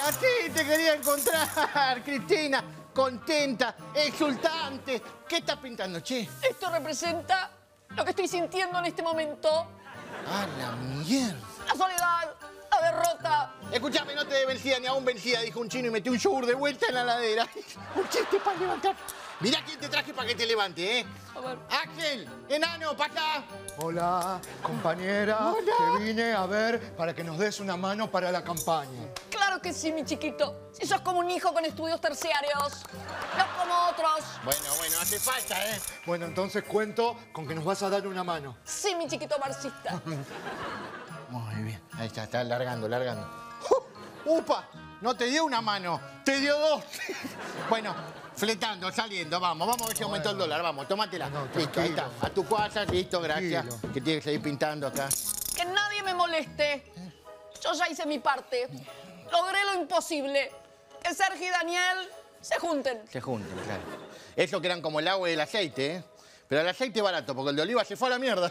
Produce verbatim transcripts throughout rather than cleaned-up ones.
Así te quería encontrar, Cristina. Contenta, exultante. ¿Qué estás pintando, che? Esto representa lo que estoy sintiendo en este momento. ¡A la mierda! La soledad, la derrota. Escuchame, no te dé vencida ni aún vencida, dijo un chino y metió un yogur de vuelta en la ladera. Un chiste para levantar. Mirá quién te traje para que te levante, ¿eh? A ver. Ángel, enano, para acá. Hola, compañera. Hola. Te vine a ver para que nos des una mano para la campaña. Claro que sí, mi chiquito. Si sos como un hijo con estudios terciarios, no como otros. Bueno, bueno, hace falta, ¿eh? Bueno, entonces cuento con que nos vas a dar una mano. Sí, mi chiquito marxista. Muy bien. Ahí está, está largando, largando. ¡Uh! ¡Upa! No te dio una mano, te dio dos. Bueno, fletando, saliendo, vamos, vamos a ver si aumentó el dólar, vamos, tómatela. No, listo, ahí está. A tu casa, listo, gracias. Tranquilo. Que tienes que seguir pintando acá. Que nadie me moleste. Yo ya hice mi parte. Logré lo imposible. Que Sergio y Daniel se junten. Se juntan, claro. Eso que eran como el agua y el aceite, ¿eh? Pero el aceite barato, porque el de oliva se fue a la mierda.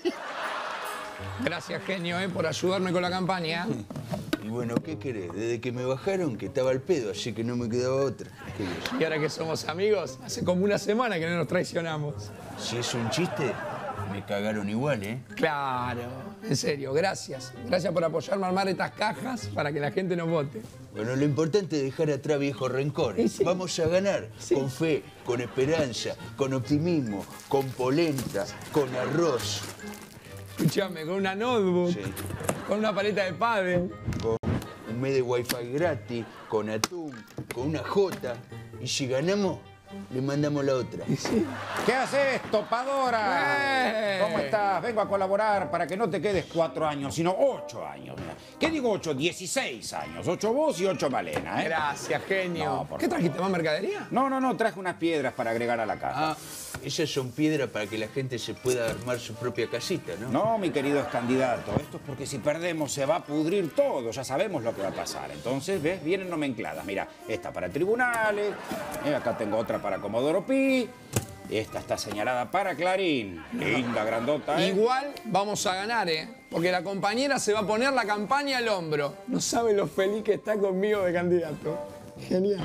Gracias, genio, eh, por ayudarme con la campaña. Y bueno, ¿qué querés? Desde que me bajaron que estaba al pedo, así que no me quedaba otra. Y ahora que somos amigos, hace como una semana que no nos traicionamos. Si es un chiste, me cagaron igual, ¿eh? Claro, en serio, gracias. Gracias por apoyarme a armar estas cajas para que la gente nos vote. Bueno, lo importante es dejar atrás viejos rencores. Sí. Vamos a ganar Sí. con fe, con esperanza, con optimismo, con polenta, con arroz, Escuchame, con una notebook, Sí. con una paleta de pádel. con un mes de wifi gratis, con atún, con una jota. Y si ganamos, le mandamos la otra. ¿Qué haces, topadora? ¡Eh! ¿Cómo estás? Vengo a colaborar para que no te quedes cuatro años, sino ocho años. Mira. ¿Qué digo ocho? Dieciséis años. Ocho vos y ocho Malena, ¿eh? Gracias, genio. No, por ¿Qué favor. trajiste, más mercadería? No, no, no, traje unas piedras para agregar a la caja. Ah, esas son piedras para que la gente se pueda armar su propia casita, ¿no? No, mi querido ex candidato, esto es porque si perdemos se va a pudrir todo, ya sabemos lo que va a pasar. Entonces, ¿ves? Vienen nomencladas. Mira, esta para tribunales, eh, acá tengo otra para Comodoro Pi, esta está señalada para Clarín. Linda, grandota, ¿eh? Igual vamos a ganar, ¿eh? Porque la compañera se va a poner la campaña al hombro. No sabe lo feliz que está conmigo de candidato. Genial.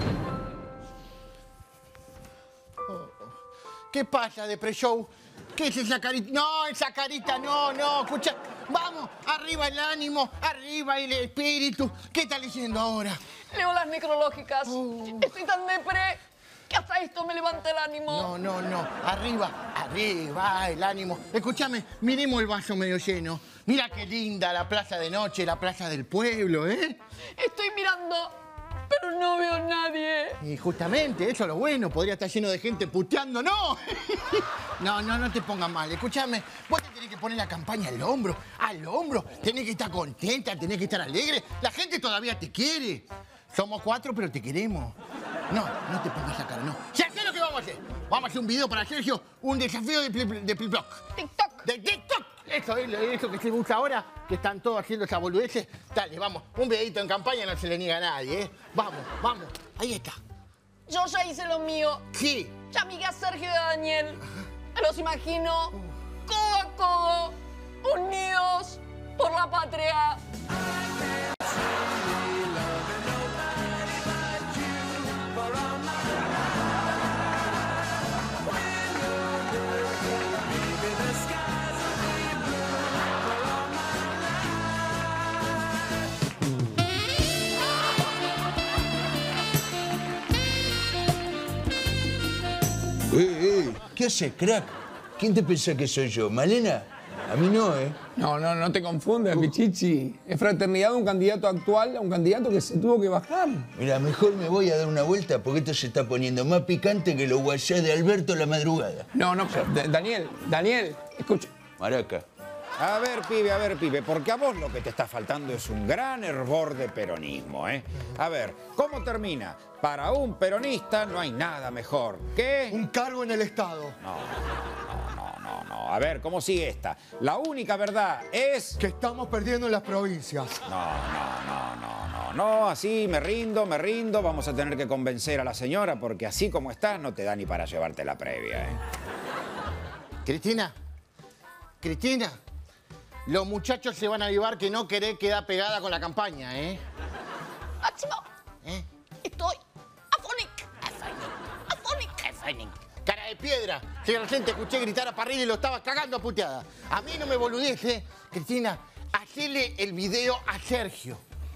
¿Qué pasa de pre-show? ¿Qué es esa carita? No, esa carita, no, no, escucha. Vamos, arriba el ánimo, arriba el espíritu. ¿Qué estás leyendo ahora? Leo las necrológicas. Estoy tan depre que hasta esto me levanta el ánimo. No, no, no. Arriba, arriba el ánimo. Escúchame, miremos el vaso medio lleno. Mira qué linda la plaza de noche, la plaza del pueblo, ¿eh? Estoy mirando, pero no veo a nadie. Y justamente, eso es lo bueno. Podría estar lleno de gente puteando. ¡No! No, no, no te pongas mal. Escúchame, vos te tenés que poner la campaña al hombro. Al hombro. Tenés que estar contenta, tenés que estar alegre. La gente todavía te quiere. Somos cuatro, pero te queremos. No, no te pongas la cara, no. Ya sé lo que vamos a hacer. Vamos a hacer un video para Sergio, un desafío de Pli- de TikTok. TikTok. De TikTok. Eso es lo- eso que se usa ahora, que están todos haciendo esa boludeces. Dale, vamos. Un videito en campaña no se le niega a nadie, ¿eh? Vamos, vamos. Ahí está. Yo ya hice lo mío. Sí. Ya amigué a Sergio y a Daniel. Me los imagino codo a codo, unidos por la patria. Eh, eh, ¿qué haces, crack? ¿Quién te pensás que soy yo? ¿Malena? A mí no, ¿eh? No, no, no te confundas, Pichichi. Es fraternidad de un candidato actual a un candidato que se tuvo que bajar. Mira, mejor me voy a dar una vuelta porque esto se está poniendo más picante que los guayás de Alberto la madrugada. No, no, Da- Daniel, Daniel, escucha. Maraca. A ver, pibe, a ver, pibe, porque a vos lo que te está faltando es un gran hervor de peronismo, ¿eh? A ver, ¿cómo termina? Para un peronista no hay nada mejor que... Un cargo en el Estado. No, no, no, no, no. A ver, ¿cómo sigue esta? La única verdad es... Que estamos perdiendo en las provincias. No, no, no, no, no, no, así me rindo, me rindo. Vamos a tener que convencer a la señora porque así como estás no te da ni para llevarte la previa, ¿eh? Cristina, Cristina, los muchachos se van a avivar que no querés quedar pegada con la campaña, ¿eh? Ah, Máximo, ¿Eh? estoy afónica. Afónica. Cara de piedra. Si recién te escuché gritar a Parrilli y lo estaba cagando a puteada. A mí no me boludez, ¿eh? Cristina, hacele el video a Sergio.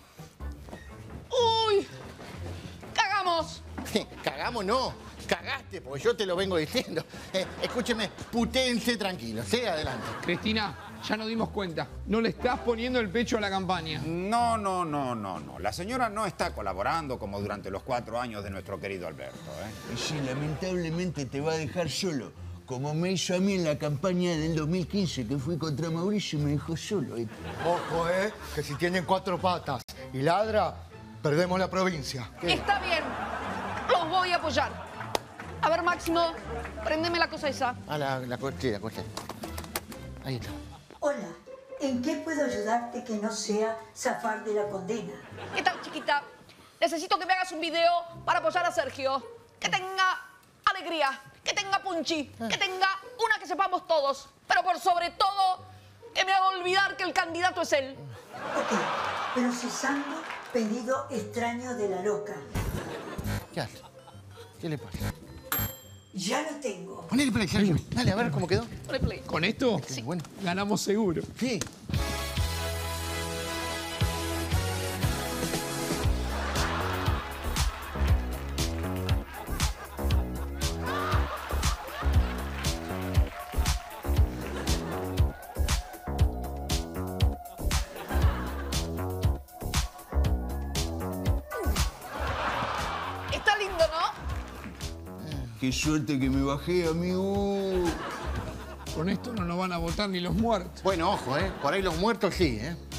Uy, cagamos. Cagamos no, cagaste, porque yo te lo vengo diciendo. Eh, escúcheme, putéense tranquilos, ¿sí? Adelante. Cristina, ya nos dimos cuenta. No le estás poniendo el pecho a la campaña. No, no, no, no, no. La señora no está colaborando como durante los cuatro años de nuestro querido Alberto, ¿eh? Y sí, lamentablemente te va a dejar solo. Como me hizo a mí en la campaña del dos mil quince, que fui contra Mauricio y me dejó solo. ¿eh? Ojo, ¿eh? Que si tienen cuatro patas y ladra, perdemos la provincia. Está bien, los voy a apoyar. A ver, Máximo, préndeme la cosa esa. Ah, la, la, sí, la cosa. Ahí está. Hola, ¿en qué puedo ayudarte que no sea zafar de la condena? ¿Qué tal, chiquita? Necesito que me hagas un video para apoyar a Sergio. Que tenga alegría, que tenga punchi, que tenga una que sepamos todos. Pero por sobre todo, que me haga olvidar que el candidato es él. Ok, procesando pedido extraño de la loca. ¿Qué hace? ¿Qué le pasa? Ya lo tengo. Ponele play, Sergio. Dale, a ver cómo quedó. Ponle play. ¿Con esto? Sí. Bueno. Ganamos seguro. Sí. Está lindo, ¿no? Qué suerte que me bajé, amigo. Con esto no nos van a votar ni los muertos. Bueno, ojo, ¿eh? Por ahí los muertos sí, ¿eh?